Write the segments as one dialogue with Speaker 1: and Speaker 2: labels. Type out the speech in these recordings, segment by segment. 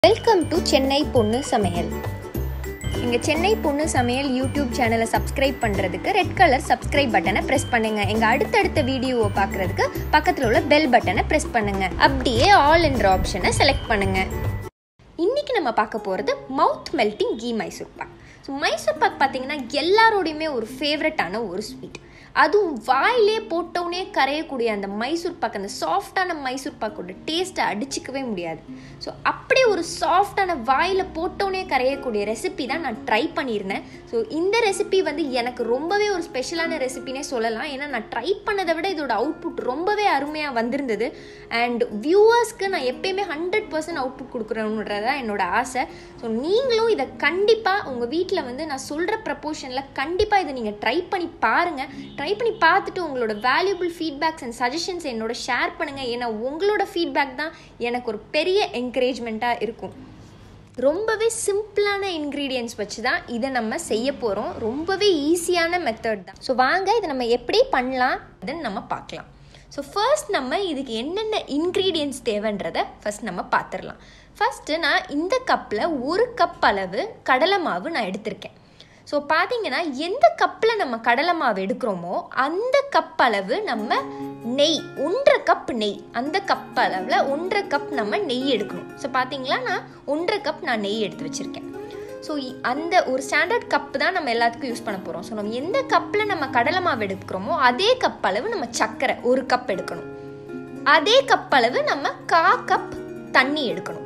Speaker 1: Welcome to Chennai பொண்ணு சமையல். எங்கள் சென்னை பொண்ணு சமையல் யூடியூப் சேனலை சப்ஸ்கிரைப் பண்ணுறதுக்கு ரெட் கலர் சப்ஸ்கிரைப் பட்டனை ப்ரெஸ் பண்ணுங்கள். எங்கள் அடுத்தடுத்த வீடியோவை பார்க்குறதுக்கு பக்கத்தில் உள்ள பெல் பட்டனை ப்ரெஸ் பண்ணுங்கள். அப்படியே ஆல் என்ற ஆப்ஷனை செலக்ட் பண்ணுங்கள். இன்றைக்கி நம்ம பார்க்க போகிறது mouth melting ghee Mysore pak. So Mysore pak பார்த்திங்கன்னா எல்லாரோடையுமே ஒரு ஃபேவரட்டான ஒரு ஸ்வீட். அதுவும் வாயிலே போட்டவுடனே கரையக்கூடிய அந்த மைசூர் பாக், அந்த சாஃப்டான மைசூர் பாக்கோட டேஸ்ட்டை அடிச்சிக்கவே முடியாது. ஸோ அப்படி ஒரு சாஃப்டான வாயில் போட்டவுடனே கரையக்கூடிய ரெசிபி தான் நான் ட்ரை பண்ணியிருந்தேன். ஸோ இந்த ரெசிபி வந்து எனக்கு ரொம்பவே ஒரு ஸ்பெஷலான ரெசிபினே சொல்லலாம். ஏன்னா நான் ட்ரை பண்ணதை விட இதோட அவுட்புட் ரொம்பவே அருமையாக வந்திருந்தது. அண்ட் வியூவர்ஸ்க்கு நான் எப்பயுமே 100% அவுட்புட் கொடுக்குறேன்றதான் என்னோட ஆசை. ஸோ நீங்களும் இதை கண்டிப்பாக உங்கள் வீட்டில் வந்து நான் சொல்கிற ப்ரப்போர்ஷனில் கண்டிப்பாக இதை நீங்கள் ட்ரை பண்ணி பாருங்கள். ட்ரை பண்ணி பார்த்துட்டு உங்களோட வேல்யூபிள் ஃபீட்பேக்ஸ் அண்ட் சஜஷன்ஸ் என்னோட ஷேர் பண்ணுங்கள். ஏன்னா உங்களோட ஃபீட்பேக் தான் எனக்கு ஒரு பெரிய என்கரேஜ்மெண்ட்டாக இருக்கும். ரொம்பவே சிம்பிளான இன்க்ரீடியன்ட்ஸ் வச்சு தான் இதை நம்ம செய்ய போகிறோம். ரொம்பவே ஈஸியான மெத்தட் தான். ஸோ வாங்க இதை நம்ம எப்படி பண்ணலாம் அதுன்னு நம்ம பார்க்கலாம். ஸோ ஃபர்ஸ்ட் நம்ம இதுக்கு என்னென்ன இன்க்ரீடியன்ட்ஸ் தேவைன்றதை ஃபர்ஸ்ட் நம்ம பார்த்துடலாம். ஃபர்ஸ்ட்டு நான் இந்த கப்பில் 1 கப் அளவு கடலை மாவு நான் எடுத்திருக்கேன். ஸோ பார்த்தீங்கன்னா எந்த கப்பில் நம்ம கடலை மாவு எடுக்கிறோமோ அந்த கப் அளவு நம்ம நெய், 1.5 கப் நெய், அந்த கப் அளவில் 1.5 கப் நம்ம நெய் எடுக்கணும். ஸோ பார்த்தீங்களா நான் 1.5 கப் நான் நெய் எடுத்து வச்சுருக்கேன். ஸோ அந்த ஒரு ஸ்டாண்டர்ட் கப்பு தான் நம்ம எல்லாத்துக்கும் யூஸ் பண்ண போகிறோம். ஸோ நம்ம எந்த கப்பில் நம்ம கடலை மாவு எடுக்கிறோமோ அதே கப் அளவு நம்ம சர்க்கரை 1 கப் எடுக்கணும். அதே கப் அளவு நம்ம 1/4 கப் தண்ணி எடுக்கணும்.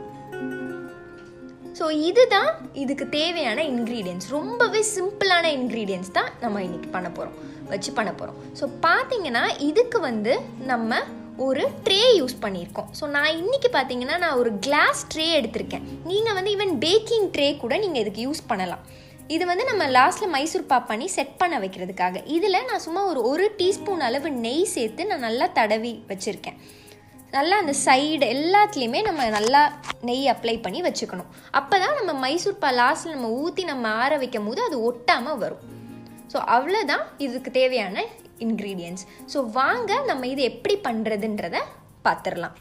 Speaker 1: ஸோ இதுதான் இதுக்கு தேவையான இன்க்ரீடியன்ட்ஸ். ரொம்பவே சிம்பிளான இன்க்ரீடியன்ட்ஸ் தான் நம்ம இன்றைக்கி பண்ண போகிறோம். ஸோ பார்த்தீங்கன்னா இதுக்கு வந்து நம்ம ஒரு ட்ரே யூஸ் பண்ணியிருக்கோம். ஸோ நான் இன்றைக்கி பார்த்தீங்கன்னா நான் ஒரு கிளாஸ் ட்ரே எடுத்திருக்கேன். நீங்கள் வந்து ஈவன் பேக்கிங் ட்ரே கூட நீங்கள் இதுக்கு யூஸ் பண்ணலாம். இது வந்து நம்ம லாஸ்ட்டில் மைசூர் பாக் பண்ணி செட் பண்ண வைக்கிறதுக்காக. இதில் நான் சும்மா ஒரு டீஸ்பூன் அளவு நெய் சேர்த்து நான் நல்லா தடவி வச்சுருக்கேன். நல்லா அந்த சைடு எல்லாத்துலேயுமே நம்ம நல்லா நெய் அப்ளை பண்ணி வச்சுக்கணும். அப்போ தான் நம்ம மைசூர் பாக் லாஸ்ட்டில் நம்ம ஊற்றி நம்ம ஆற வைக்கும் போது அது ஒட்டாமல் வரும். ஸோ அவ்வளோதான் இதுக்கு தேவையான இன்க்ரீடியன்ட்ஸ். ஸோ வாங்க நம்ம இது எப்படி பண்ணுறதுன்றத பார்த்துடலாம்.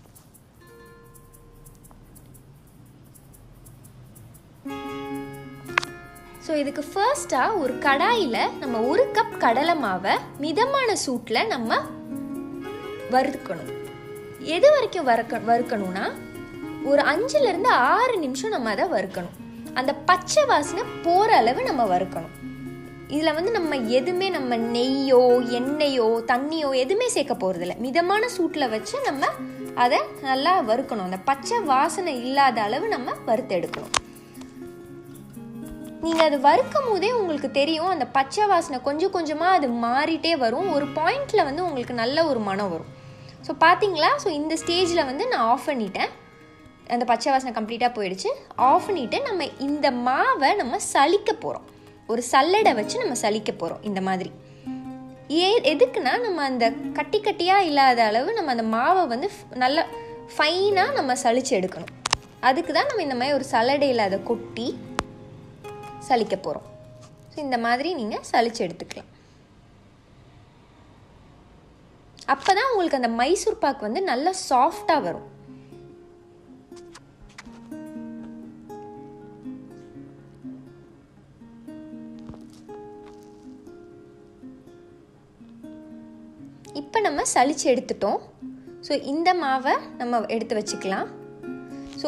Speaker 1: ஸோ இதுக்கு ஃபர்ஸ்ட்டாக ஒரு கடாயில் நம்ம 1 கப் கடலை மாவை மிதமான சூட்டில் நம்ம வறுக்கணும். எது வரைக்கும் வறுக்கணும்னா ஒரு 5லேருந்து 6 நிமிஷம் நம்ம அதை வறுக்கணும். அந்த பச்சை வாசனை போகிற அளவு நம்ம வறுக்கணும். இதில் வந்து நம்ம எதுவுமே நம்ம நெய்யோ எண்ணெயோ தண்ணியோ எதுவுமே சேர்க்க போகிறதில்ல. மிதமான சூட்டில் வச்சு நம்ம அதை நல்லா வறுக்கணும். அந்த பச்சை வாசனை இல்லாத அளவு நம்ம வறுத்து எடுக்கணும். நீங்கள் அது வறுக்கும் போதே உங்களுக்கு தெரியும் அந்த பச்சை வாசனை கொஞ்சம் கொஞ்சமாக அது மாறிட்டே வரும். ஒரு பாயிண்டில் வந்து உங்களுக்கு நல்ல ஒரு மனம் வரும். ஸோ பார்த்தீங்களா? ஸோ இந்த ஸ்டேஜில் வந்து நான் ஆஃப் பண்ணிட்டேன். அந்த பச்சை வாசனை கம்ப்ளீட்டாக போயிடுச்சு. ஆஃப் பண்ணிவிட்டு நம்ம இந்த மாவை நம்ம சலிக்க போகிறோம். ஒரு சல்லடை வச்சு நம்ம சலிக்க போகிறோம் இந்த மாதிரி. எதுக்குன்னா நம்ம அந்த கட்டி கட்டியாக இல்லாத அளவு நம்ம அந்த மாவை வந்து நல்லா ஃபைனாக நம்ம சலிச்சு எடுக்கணும். அதுக்கு தான் நம்ம இந்த மாதிரி ஒரு சல்லடையில் அதை கொட்டி சலிக்க போகிறோம். ஸோ இந்த மாதிரி நீங்கள் சலிச்சு எடுத்துக்கலாம். அப்போ தான் உங்களுக்கு அந்த மைசூர் பாக் வந்து நல்லா சாஃப்டாக வரும். இப்போ நம்ம சலிச்சு எடுத்துட்டோம். ஸோ இந்த மாவை நம்ம எடுத்து வச்சுக்கலாம். ஸோ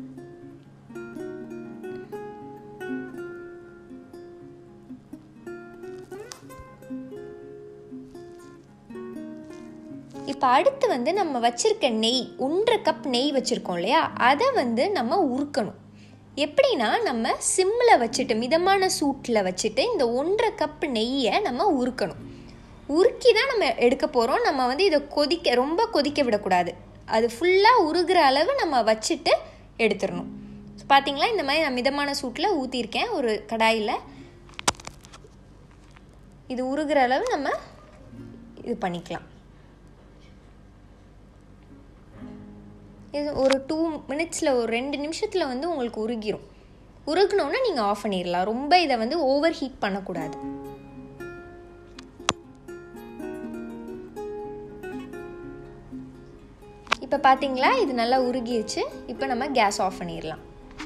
Speaker 1: இப்போ அடுத்து வந்து நம்ம வச்சுருக்க நெய் 1.5 கப் நெய் வச்சுருக்கோம் இல்லையா, அதை வந்து நம்ம உருக்கணும். எப்படின்னா நம்ம சிம்மில் வச்சுட்டு மிதமான சூட்டில் வச்சுட்டு இந்த 1.5 கப் நெய்யை நம்ம உருக்கணும். உருக்கி தான் நம்ம எடுக்க போகிறோம். நம்ம வந்து இதை ரொம்ப கொதிக்க விடக்கூடாது. அது ஃபுல்லாக உருகிற அளவு நம்ம வச்சுட்டு எடுத்துடணும். ஸோ பார்த்தீங்களா இந்த மாதிரி நான் மிதமான சூட்டில் ஊற்றிருக்கேன் ஒரு கடாயில். இது உருகிற அளவு நம்ம இது பண்ணிக்கலாம். இது ஒரு 2 மினிட்ஸில் ஒரு 2 நிமிஷத்தில் வந்து உங்களுக்கு உருகிரும். உருகினோன்னா நீங்கள் ஆஃப் பண்ணிடலாம். ரொம்ப இதை வந்து ஓவர் ஹீட் பண்ணக்கூடாது. இப்போ பார்த்தீங்களா இது நல்லா உருகிடுச்சு. இப்போ நம்ம கேஸ் ஆஃப் பண்ணிடலாம்.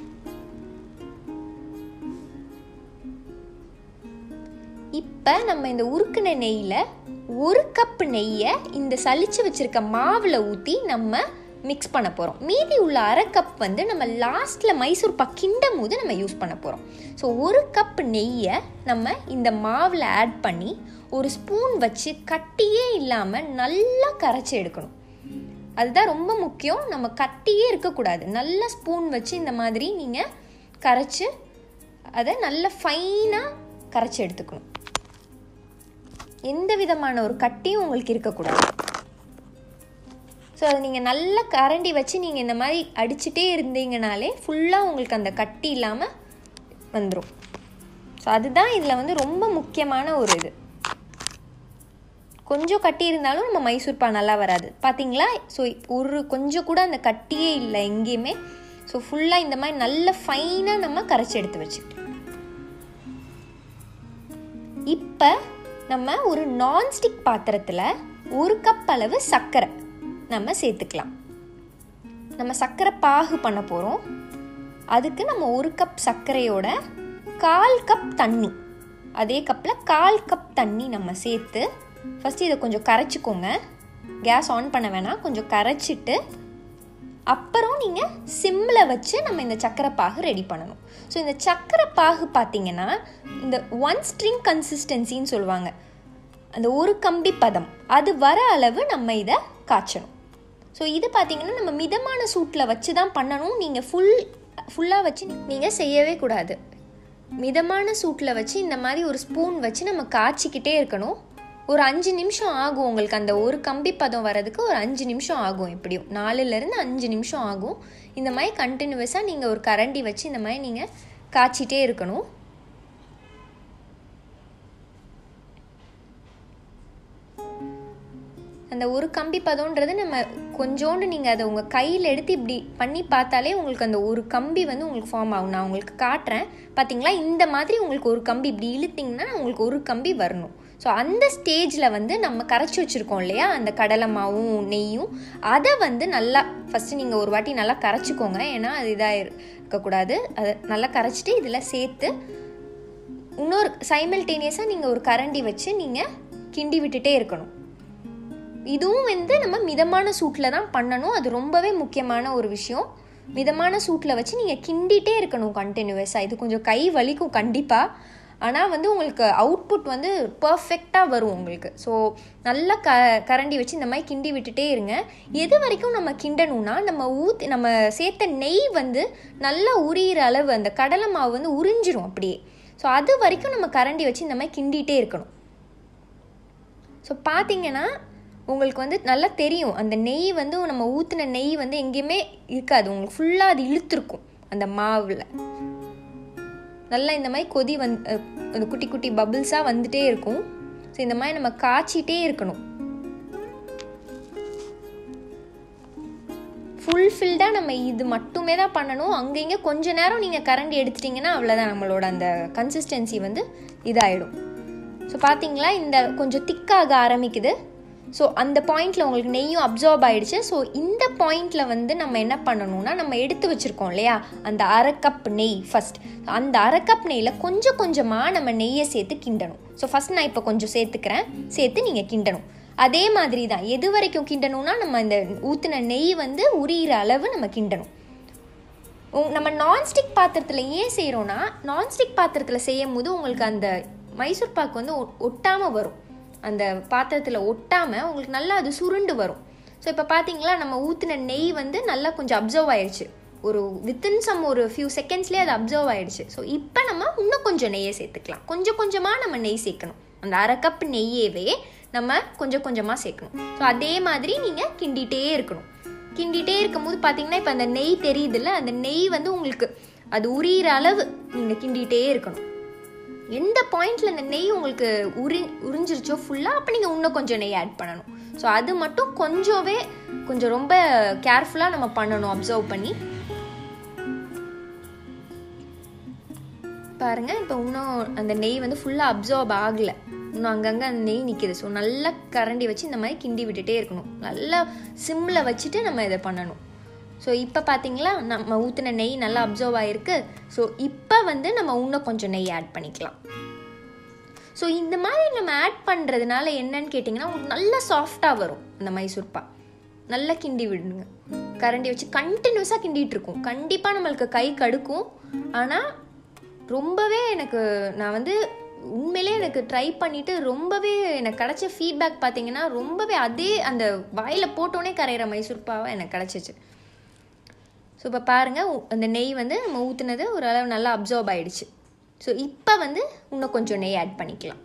Speaker 1: இப்போ நம்ம இந்த உருக்குன நெய்யில் 1 கப் நெய்யை இந்த சலிச்சு வச்சுருக்க மாவில் ஊற்றி நம்ம மிக்ஸ் பண்ண போகிறோம். மீதி உள்ள 1/2 கப் வந்து நம்ம லாஸ்ட்டில் மைசூர் பாக் கிண்டும் போது நம்ம யூஸ் பண்ண போகிறோம். ஸோ 1 கப் நெய்யை நம்ம இந்த மாவில் ஆட் பண்ணி ஒரு ஸ்பூன் வச்சு கட்டியே இல்லாமல் நல்லா கரைச்சி எடுக்கணும். அதுதான் ரொம்ப முக்கியம். நம்ம கட்டியே இருக்கக்கூடாது. நல்ல ஸ்பூன் வச்சு இந்த மாதிரி நீங்கள் கரைச்சி அதை நல்ல ஃபைனாக கரைச்சி எடுத்துக்கணும். எந்த விதமான ஒரு கட்டியும் உங்களுக்கு இருக்கக்கூடாது. ஸோ அதை நீங்கள் நல்ல கரண்டி வச்சு நீங்கள் இந்த மாதிரி அடிச்சுட்டே இருந்தீங்கனாலே ஃபுல்லாக உங்களுக்கு அந்த கட்டி இல்லாமல் வந்துடும். ஸோ அதுதான் இதில் வந்து ரொம்ப முக்கியமான ஒரு இது. கொஞ்சம் கட்டி இருந்தாலும் நம்ம மைசூர் பாக் நல்லா வராது. பார்த்தீங்களா? ஸோ கொஞ்சம் கூட அந்த கட்டியே இல்லை எங்கேயுமே. ஸோ ஃபுல்லாக இந்த மாதிரி நல்ல ஃபைனாக நம்ம கரைச்சி எடுத்து வச்சுக்கிட்டோம். இப்போ நம்ம ஒரு நான்ஸ்டிக் பாத்திரத்தில் 1 கப் அளவு சர்க்கரை நம்ம சேர்த்துக்கலாம். நம்ம சர்க்கரை பாகு பண்ண போகிறோம். அதுக்கு நம்ம 1 கப் சர்க்கரையோட 1/4 கப் தண்ணி, அதே கப்பில் 1/4 கப் தண்ணி நம்ம சேர்த்து ஃபஸ்ட்டு இதை கொஞ்சம் கரைச்சிக்கோங்க. கேஸ் ஆன் பண்ண வேணாம், கொஞ்சம் கரைச்சிட்டு அப்புறம் நீங்கள் சிம்மில் வச்சு நம்ம இந்த சர்க்கரை பாகு ரெடி பண்ணணும். ஸோ இந்த சர்க்கரை பாகு பார்த்தீங்கன்னா இந்த 1 ஸ்ட்ரிங் கன்சிஸ்டன்சின்னு சொல்லுவாங்க, அந்த 1 கம்பி பதம், அது வர அளவு நம்ம இதை காய்ச்சணும். ஸோ இது பார்த்தீங்கன்னா நம்ம மிதமான சூட்டில் வச்சு தான் பண்ணணும். நீங்கள் ஃபுல்லாக வச்சு நீங்கள் செய்யவே கூடாது. மிதமான சூட்டில் வச்சு இந்த மாதிரி ஒரு ஸ்பூன் வச்சு நம்ம காய்ச்சிக்கிட்டே இருக்கணும். ஒரு 5 நிமிஷம் ஆகும் உங்களுக்கு அந்த 1 கம்பி பதம் வரதுக்கு. ஒரு 5 நிமிஷம் ஆகும், எப்படியும் 4லேருந்து 5 நிமிஷம் ஆகும். இந்த மாதிரி கண்டினியூஸாக நீங்கள் ஒரு கரண்டி வச்சு இந்த மாதிரி நீங்கள் காய்ச்சிட்டே இருக்கணும். அந்த 1 கம்பி பதம்ன்றது நம்ம கொஞ்சோண்டு நீங்கள் அதை உங்கள் கையில் எடுத்து இப்படி பண்ணி பார்த்தாலே உங்களுக்கு அந்த 1 கம்பி வந்து உங்களுக்கு ஃபார்ம் ஆகும். நான் உங்களுக்கு காட்டுறேன் பார்த்தீங்களா? இந்த மாதிரி உங்களுக்கு 1 கம்பி இப்படி இழுத்திங்கன்னா உங்களுக்கு 1 கம்பி வரணும். ஸோ அந்த ஸ்டேஜில் வந்து நம்ம கரைச்சி வச்சுருக்கோம் இல்லையா, அந்த கடலை மாவும் நெய்யும், அதை வந்து நல்லா ஃபஸ்ட்டு நீங்கள் ஒரு வாட்டி நல்லா கரைச்சிக்கோங்க. ஏன்னா அது இதாக இருக்கக்கூடாது. அதை நல்லா கரைச்சிட்டு இதில் சேர்த்து இன்னொரு சைமல்டேனியஸாக நீங்கள் ஒரு கரண்டி வச்சு நீங்கள் கிண்டி விட்டுட்டே இருக்கணும். இதுவும் வந்து நம்ம மிதமான சூட்டில் தான் பண்ணணும். அது ரொம்பவே முக்கியமான ஒரு விஷயம். மிதமான சூட்டில் வச்சு நீங்கள் கிண்டிகிட்டே இருக்கணும் கண்டினியூஸாக. இது கொஞ்சம் கை வலிக்கும் கண்டிப்பாக, ஆனால் வந்து உங்களுக்கு அவுட்புட் வந்து பர்ஃபெக்டாக வரும் உங்களுக்கு. ஸோ நல்லா கரண்டி வச்சு இந்த மாதிரி கிண்டி விட்டுட்டே இருங்க. எது வரைக்கும் நம்ம கிண்டணும்னா நம்ம சேர்த்த நெய் வந்து நல்லா உரியிற அளவு அந்த கடலை மாவு வந்து உறிஞ்சிரும் அப்படியே. ஸோ அது வரைக்கும் நம்ம கரண்டி வச்சு இந்த மாதிரி கிண்டிகிட்டே இருக்கணும். ஸோ பார்த்தீங்கன்னா உங்களுக்கு வந்து நல்லா தெரியும், அந்த நெய் வந்து நம்ம ஊற்றின நெய் வந்து எங்கேயுமே இருக்காது. உங்களுக்கு ஃபுல்லாக அது இழுத்துருக்கும் அந்த மாவில். நல்லா இந்த மாதிரி கொதி அந்த குட்டி குட்டி பபிள்ஸாக வந்துட்டே இருக்கும். ஸோ இந்த மாதிரி நம்ம காய்ச்சிட்டே இருக்கணும். ஃபுல்ஃபில்டாக நம்ம இது மட்டுமே தான் பண்ணணும். அங்கங்கே கொஞ்ச நேரம் நீங்கள் கரண்டி எடுத்துட்டிங்கன்னா அவ்வளோதான், நம்மளோட அந்த கன்சிஸ்டன்சி வந்து இதாகிடும். ஸோ பார்த்தீங்களா, இந்த கொஞ்சம் திக்காக ஆரம்பிக்குது. ஸோ அந்த பாயிண்டில் உங்களுக்கு நெய்யும் அப்சார்ப் ஆகிடுச்சு. ஸோ இந்த பாயிண்டில் வந்து நம்ம என்ன பண்ணணும்னா, நம்ம எடுத்து வச்சுருக்கோம் இல்லையா அந்த 1/2 கப் நெய், ஃபஸ்ட் அந்த 1/2 கப் நெய்யில் கொஞ்சம் கொஞ்சமாக நம்ம நெய்யை சேர்த்து கிண்டணும். ஸோ ஃபஸ்ட் நான் இப்போ கொஞ்சம் சேர்த்துக்கிறேன், சேர்த்து நீங்கள் கிண்டணும். அதே மாதிரி தான் எது வரைக்கும் கிண்டணும்னா, நம்ம இந்த ஊற்றின நெய் வந்து உரியிற அளவு நம்ம கிண்டணும். நம்ம நான்ஸ்டிக் பாத்திரத்தில் ஏன் செய்கிறோன்னா, நான்ஸ்டிக் பாத்திரத்தில் செய்யும் போது உங்களுக்கு அந்த மைசூர் பாக் வந்து ஒட்டாமல் வரும். அந்த பாத்திரத்தில் ஒட்டாமல் உங்களுக்கு நல்லா அது சுருண்டு வரும். ஸோ இப்போ பார்த்தீங்களா, நம்ம ஊற்றின நெய் வந்து நல்லா கொஞ்சம் அப்சர்வ் ஆயிடுச்சு. ஒரு வித்தின் ஒரு ஃபியூ செகண்ட்ஸ்லேயே அது அப்சர்வ் ஆகிடுச்சு. ஸோ இப்போ நம்ம இன்னும் கொஞ்சம் நெய்யை சேர்த்துக்கலாம். கொஞ்சம் கொஞ்சமாக நம்ம நெய் சேர்க்கணும். அந்த 1/2 கப் நெய்யவே நம்ம கொஞ்சம் கொஞ்சமாக சேர்க்கணும். ஸோ அதே மாதிரி நீங்கள் கிண்டிகிட்டே இருக்கணும். கிண்டிகிட்டே இருக்கும்போது பார்த்தீங்கன்னா இப்போ அந்த நெய் தெரியுதுல்ல, அந்த நெய் வந்து உங்களுக்கு அது உரியிற அளவு நீங்கள் கிண்டிகிட்டே இருக்கணும். எந்த பாயிண்டில் அந்த நெய் உங்களுக்கு உறிஞ்சிருச்சோ ஃபுல்லாக, அப்போ நீங்கள் இன்னும் கொஞ்சம் நெய் ஆட் பண்ணணும். ஸோ அது மட்டும் கொஞ்சம் ரொம்ப கேர்ஃபுல்லாக நம்ம பண்ணணும், அப்சர்வ் பண்ணி. பாருங்கள், இப்போ இன்னும் அந்த நெய் வந்து ஃபுல்லாக அப்சர்வ் ஆகலை. இன்னும் அங்கங்கே அந்த நெய் நிற்கிது. ஸோ நல்லா கரண்டி வச்சு இந்த மாதிரி கிண்டி விட்டுட்டே இருக்கணும். நல்லா சிம்மில் வச்சுட்டு நம்ம இதை பண்ணணும். ஸோ இப்போ பார்த்தீங்களா நம்ம ஊற்றின நெய் நல்லா அப்சர்வ் ஆகிருக்கு. ஸோ இப்போ வந்து நம்ம இன்னும் கொஞ்சம் நெய் ஆட் பண்ணிக்கலாம். ஸோ இந்த மாதிரி நம்ம ஆட் பண்ணுறதுனால என்னன்னு கேட்டிங்கன்னா உங்களுக்கு நல்லா சாஃப்டாக வரும் அந்த மைசூர்பா. நல்லா கிண்டி விடுங்க, கரண்டி வச்சு கண்டினியூஸாக கிண்டிகிட்டு இருக்கும். கண்டிப்பாக நம்மளுக்கு கை கடுக்கும். ஆனால் ரொம்பவே நான் வந்து உண்மையிலே எனக்கு ட்ரை பண்ணிவிட்டு ரொம்பவே எனக்கு கிடச்ச ஃபீட்பேக் பார்த்தீங்கன்னா ரொம்பவே அதே அந்த வாயில் போட்டோன்னே கரையிற மைசூர்பாவை எனக்கு கிடச்சிச்சு. ஸோ இப்போ பாருங்கள் அந்த நெய் வந்து நம்ம ஊற்றுனது ஓரளவு நல்லா அப்சர்வ் ஆகிடுச்சு. ஸோ இப்போ வந்து இன்னும் கொஞ்சம் நெய் ஆட் பண்ணிக்கலாம்.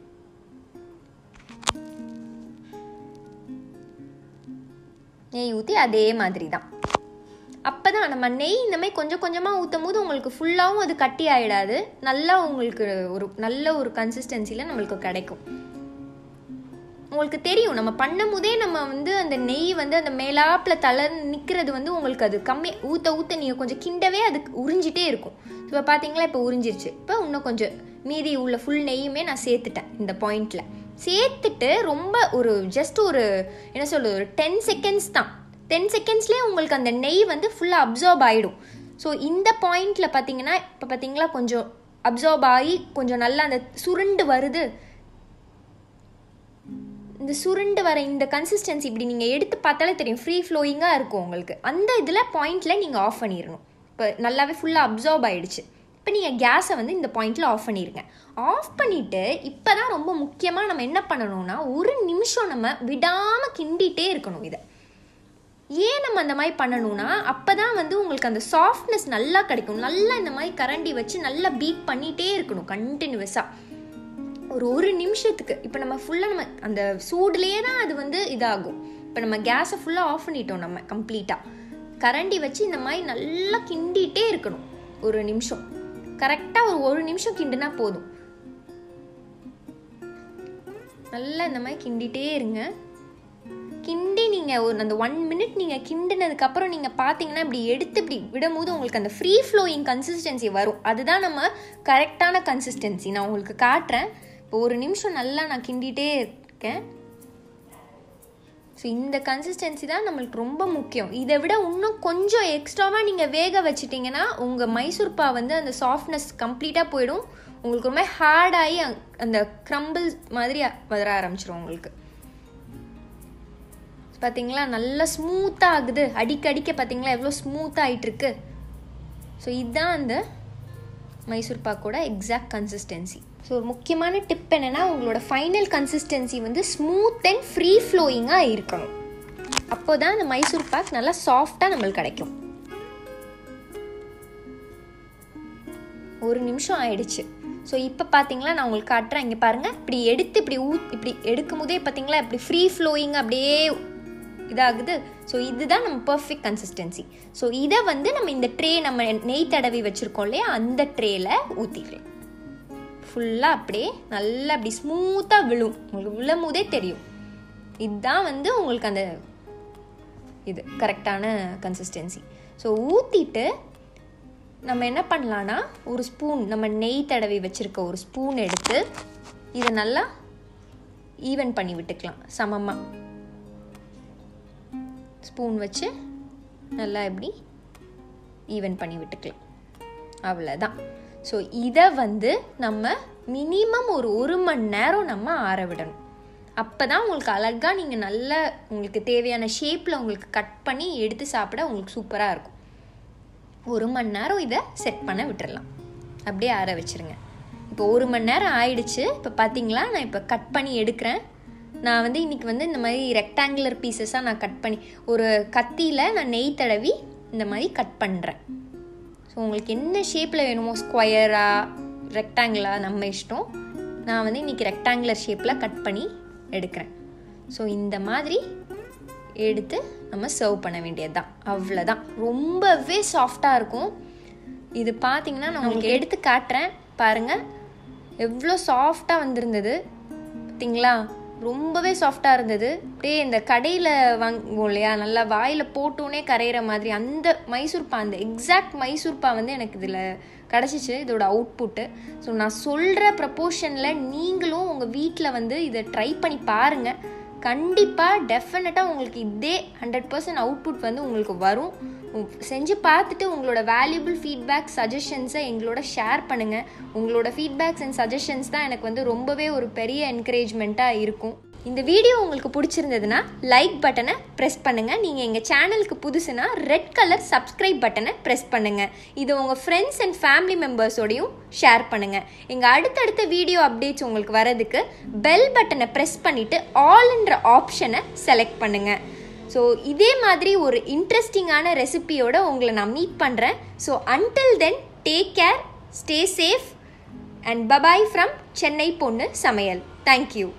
Speaker 1: நெய் ஊற்றி அதே மாதிரி தான். அப்போ தான் நம்ம நெய் இந்த மாதிரி கொஞ்சம் கொஞ்சமாக ஊற்றும் போது உங்களுக்கு ஃபுல்லாகவும் அது கட்டி ஆகிடாது. நல்லா உங்களுக்கு நல்ல ஒரு கன்சிஸ்டன்சியில் நம்மளுக்கு கிடைக்கும். உங்களுக்கு தெரியும் நம்ம பண்ணும் போதே நம்ம வந்து அந்த நெய் வந்து அந்த மேலாப்பில் நிற்கிறது வந்து உங்களுக்கு அது கம்மியாக ஊற்ற நீங்கள் கொஞ்சம் கிண்டவே அதுக்கு உறிஞ்சிட்டே இருக்கும். இப்போ பார்த்தீங்களா இப்போ உறிஞ்சிருச்சு. இப்போ இன்னும் கொஞ்சம் மீதி உள்ள ஃபுல் நெய்யுமே நான் சேர்த்துட்டேன். இந்த பாயிண்டில் சேர்த்துட்டு ரொம்ப ஜஸ்ட் ஒரு என்ன சொல்கிறது ஒரு 10 செகண்ட்ஸ் தான். 10 செகண்ட்ஸ்லேயே உங்களுக்கு அந்த நெய் வந்து ஃபுல்லாக அப்சர்வ் ஆகிடும். ஸோ இந்த பாயிண்டில் பார்த்தீங்கன்னா இப்போ பார்த்தீங்களா கொஞ்சம் அப்சர்வ் ஆகி கொஞ்சம் நல்லா அந்த சுருண்டு வருது. இந்த சுருண்டு வர இந்த கன்சிஸ்டன்சி இப்படி நீங்கள் எடுத்து பார்த்தாலே தெரியும், ஃப்ரீ ஃப்ளோயிங்காக இருக்கும் உங்களுக்கு. அந்த இதில் பாயிண்டில் நீங்கள் ஆஃப் பண்ணிடணும். இப்போ நல்லாவே ஃபுல்லாக அப்சர்வ் ஆகிடுச்சு. இப்போ நீங்கள் கேஸை வந்து இந்த பாயிண்டில் ஆஃப் பண்ணிடுங்க. ஆஃப் பண்ணிவிட்டு இப்போ தான் ரொம்ப முக்கியமாக நம்ம என்ன பண்ணணும்னா ஒரு நிமிஷம் நம்ம விடாமல் கிண்டிகிட்டே இருக்கணும். இதை ஏன் நம்ம அந்த மாதிரி பண்ணணும்னா அப்போ தான் வந்து உங்களுக்கு அந்த சாஃப்ட்னஸ் நல்லா கிடைக்கும். நல்லா இந்த மாதிரி கரண்டி வச்சு நல்லா பீட் பண்ணிகிட்டே இருக்கணும் கண்டினியூஸாக ஒரு நிமிஷத்துக்கு. இப்போ நம்ம ஃபுல்லாக நம்ம அந்த சூடுலேயே தான் அது வந்து இதாகும். இப்போ நம்ம கேஸை ஃபுல்லாக ஆஃப் பண்ணிட்டோம். நம்ம கம்ப்ளீட்டாக கரண்டி வச்சு இந்த மாதிரி நல்லா கிண்டிகிட்டே இருக்கணும் ஒரு நிமிஷம். கரெக்டாக ஒரு நிமிஷம் கிண்டுனா போதும். நல்லா இந்த மாதிரி கிண்டிகிட்டே இருங்க. கிண்டி நீங்கள் அந்த 1 மினிட் நீங்கள் கிண்டினதுக்கப்புறம் நீங்கள் பார்த்தீங்கன்னா இப்படி எடுத்து இப்படி விடும்போது உங்களுக்கு அந்த ஃப்ரீ ஃப்ளோயிங் கன்சிஸ்டன்சி வரும். அதுதான் நம்ம கரெக்டான கன்சிஸ்டன்சி. நான் உங்களுக்கு காட்டுறேன். இப்போ ஒரு நிமிஷம் நல்லா நான் கிண்டிகிட்டே இருக்கேன். ஸோ இந்த கன்சிஸ்டன்சி தான் நம்மளுக்கு ரொம்ப முக்கியம். இதை விட இன்னும் கொஞ்சம் எக்ஸ்ட்ராவாக நீங்கள் வேக வச்சிட்டிங்கன்னா உங்கள் மைசூர்பா வந்து அந்த சாஃப்ட்னஸ் கம்ப்ளீட்டாக போயிடும். உங்களுக்கு ரொம்ப ஹார்டாகி அந்த க்ரம்பிள் மாதிரி வர ஆரம்பிச்சிடும் உங்களுக்கு. பார்த்தீங்களா நல்லா ஸ்மூத்தாக ஆகுது. அடிக்க பார்த்தீங்களா எவ்வளோ ஸ்மூத்தாக ஆகிட்டுருக்கு. ஸோ இதுதான் அந்த மைசூர்பாக்கோட எக்ஸாக்ட் கன்சிஸ்டன்சி. ஸோ ஒரு முக்கியமான டிப் என்னென்னா உங்களோட ஃபைனல் கன்சிஸ்டன்சி வந்து ஸ்மூத் அண்ட் ஃப்ரீ ஃப்ளோயிங்காக இருக்கணும். அப்போ தான் அந்த மைசூர்பாக் நல்லா சாஃப்டாக நம்மளுக்கு கிடைக்கும். ஒரு நிமிஷம் ஆயிடுச்சு. ஸோ இப்போ பார்த்தீங்களா நான் உங்களுக்கு காட்டுறேன். இங்கே பாருங்கள் இப்படி எடுத்து இப்படி எடுக்கும் போதே பார்த்தீங்களா இப்படி ஃப்ரீ ஃப்ளோயிங் அப்படியே இதாகுது. ஸோ இதுதான் நம்ம பர்ஃபெக்ட் கன்சிஸ்டன்சி. ஸோ இதை வந்து நம்ம இந்த ட்ரே நம்ம நெய் தடவி வச்சுருக்கோம் இல்லையா அந்த ட்ரேயில் ஊற்றிக்கலாம். ஃபுல்லாக அப்படியே நல்லா அப்படி ஸ்மூத்தாக விழும். உங்களுக்கு விழும் போதே தெரியும். இதுதான் வந்து உங்களுக்கு அந்த இது கரெக்டான கன்சிஸ்டன்சி. ஸோ ஊற்றிட்டு நம்ம என்ன பண்ணலான்னா ஒரு ஸ்பூன் நம்ம நெய் தடவி வச்சுருக்க ஒரு ஸ்பூன் எடுத்து இதை நல்லா ஈவன் பண்ணி விட்டுக்கலாம். சமமாக ஸ்பூன் வச்சு நல்லா இப்படி ஈவன் பண்ணி விட்டுக்கலாம். அவ்வளோதான். ஸோ இதை வந்து நம்ம மினிமம் ஒரு மணி நேரம் நம்ம ஆற விடணும். அப்போ தான் உங்களுக்கு அழகாக நீங்கள் நல்ல உங்களுக்கு தேவையான ஷேப்பில் உங்களுக்கு கட் பண்ணி எடுத்து சாப்பிட உங்களுக்கு சூப்பராக இருக்கும். 1 மணி நேரம் இதை செட் பண்ண விட்டுடலாம். அப்படியே ஆற வச்சுருங்க. இப்போ 1 மணி நேரம் ஆயிடுச்சு. இப்போ பார்த்தீங்களா நான் இப்போ கட் பண்ணி எடுக்கிறேன். நான் வந்து இன்றைக்கி வந்து இந்த மாதிரி ரெக்டாங்குலர் பீசஸாக நான் கட் பண்ணி ஒரு கத்தியில் நான் நெய் தடவி இந்த மாதிரி கட் பண்ணுறேன். ஸோ உங்களுக்கு என்ன ஷேப்பில் வேணுமோ ஸ்கொயராக ரெக்டாங்குலாக நம்ம இஷ்டம். நான் வந்து இன்றைக்கி ரெக்டாங்குலர் ஷேப்பில் கட் பண்ணி எடுக்கிறேன். ஸோ இந்த மாதிரி எடுத்து நம்ம சர்வ் பண்ண வேண்டியது தான். அவ்வளோதான். ரொம்பவே சாஃப்டாக இருக்கும். இது பார்த்திங்கன்னா நான் உங்களுக்கு எடுத்து காட்டுறேன். பாருங்கள் எவ்வளோ சாஃப்டாக வந்திருந்தது பார்த்தீங்களா. ரொம்பவே சாஃப்டாக இருந்தது. அப்படியே இந்த கடையில் வாங்குவோம் இல்லையா, நல்லா வாயில் போட்டோன்னே கரையிற மாதிரி அந்த மைசூர்பா, அந்த எக்ஸாக்ட் மைசூர்பா வந்து எனக்கு இதில் கிடச்சிச்சு, இதோட அவுட்புட்டு. ஸோ நான் சொல்கிற ப்ரப்போர்ஷனில் நீங்களும் உங்கள் வீட்டில் வந்து இதை ட்ரை பண்ணி பாருங்கள். கண்டிப்பாக டெஃபினட்டாக உங்களுக்கு இதே 100% அவுட்புட் வந்து உங்களுக்கு வரும். செஞ்சு பார்த்துட்டு உங்களோட வேல்யூபிள் ஃபீட்பேக் சஜஷன்ஸை எங்களோட ஷேர் பண்ணுங்கள். உங்களோட ஃபீட்பேக்ஸ் அண்ட் சஜஷன்ஸ் தான் எனக்கு வந்து ரொம்பவே ஒரு பெரிய என்கரேஜ்மெண்ட்டாக இருக்கும். இந்த வீடியோ உங்களுக்கு பிடிச்சிருந்ததுன்னா லைக் பட்டனை ப்ரெஸ் பண்ணுங்கள். நீங்கள் எங்கள் சேனலுக்கு புதுசுனா ரெட் கலர் சப்ஸ்கிரைப் பட்டனை ப்ரெஸ் பண்ணுங்கள். இதை உங்கள் ஃப்ரெண்ட்ஸ் அண்ட் ஃபேமிலி மெம்பர்ஸோடையும் ஷேர் பண்ணுங்கள். எங்கள் அடுத்தடுத்த வீடியோ அப்டேட்ஸ் உங்களுக்கு வரதுக்கு பெல் பட்டனை ப்ரெஸ் பண்ணிவிட்டு ஆல்ன்ற ஆப்ஷனை செலக்ட் பண்ணுங்கள். ஸோ இதே மாதிரி ஒரு இன்ட்ரெஸ்டிங்கான ரெசிபியோடு உங்களை நான் மீட் பண்ணுறேன். So until then take care, stay safe and bye bye from Chennai பொண்ணு சமையல். தேங்க்யூ.